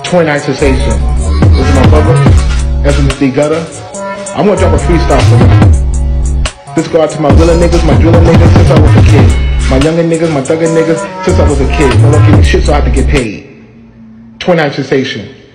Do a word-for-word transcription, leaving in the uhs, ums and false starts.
twenty-nine Sensation. This is my brother, S M D Gutter. I'm gonna drop a freestyle for you. This go out to my willing niggas, my drilling niggas since I was a kid. My youngin' niggas, my thuggin' niggas since I was a kid. No one give me shit so I have to get paid. twenty-nine Sensation.